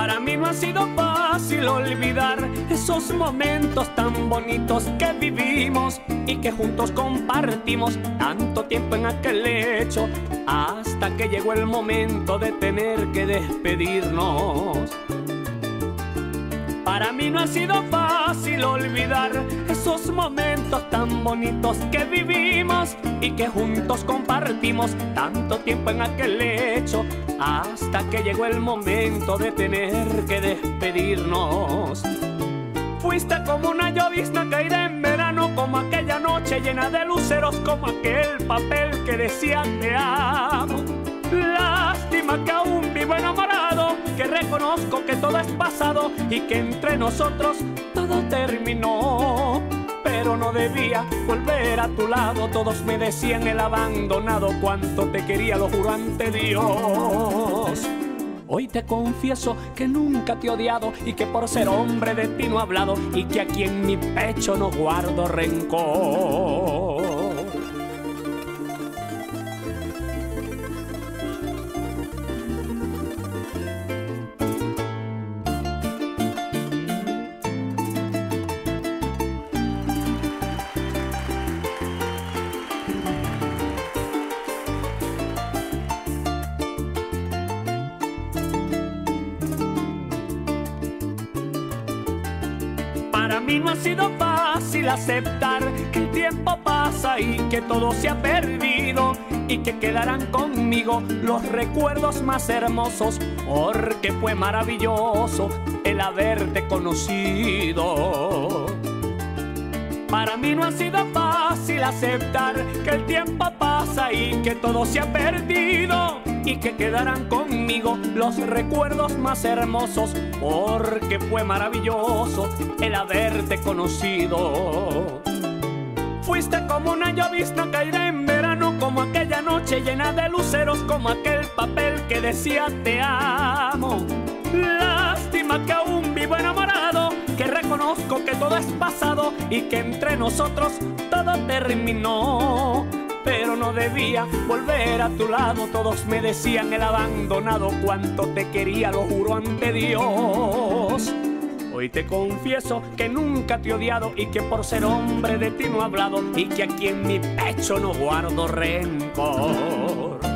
Para mí no ha sido fácil olvidar esos momentos tan bonitos que vivimos y que juntos compartimos tanto tiempo en aquel lecho, hasta que llegó el momento de tener que despedirnos. Para mí no ha sido fácil olvidar esos momentos tan bonitos que vivimos y que juntos compartimos tanto tiempo en aquel lecho, hasta que llegó el momento de tener que despedirnos. Fuiste como una llovizna caída en verano, como aquella noche llena de luceros, como aquel papel que decía te amo. Lástima que aún vivo enamorado, que reconozco que todo es pasado y que entre nosotros todo terminó. Pero no debía volver a tu lado, todos me decían el abandonado, cuánto te quería, lo juro ante Dios. Hoy te confieso que nunca te he odiado y que por ser hombre de ti no he hablado y que aquí en mi pecho no guardo rencor. Para mí no ha sido fácil aceptar que el tiempo pasa y que todo se ha perdido y que quedarán conmigo los recuerdos más hermosos, porque fue maravilloso el haberte conocido. Para mí no ha sido fácil aceptar que el tiempo pasa y que todo se ha perdido y que quedarán conmigo los recuerdos más hermosos, porque fue maravilloso el haberte conocido. Fuiste como una llovizna caída en verano, como aquella noche llena de luceros, como aquel papel que decía te amo. Lástima que aún vivo enamorado, que reconozco que todo es pasado y que entre nosotros todo terminó. Pero no debía volver a tu lado, todos me decían el abandonado, cuánto te quería, lo juro ante Dios. Hoy te confieso que nunca te he odiado y que por ser hombre de ti no he hablado y que aquí en mi pecho no guardo rencor.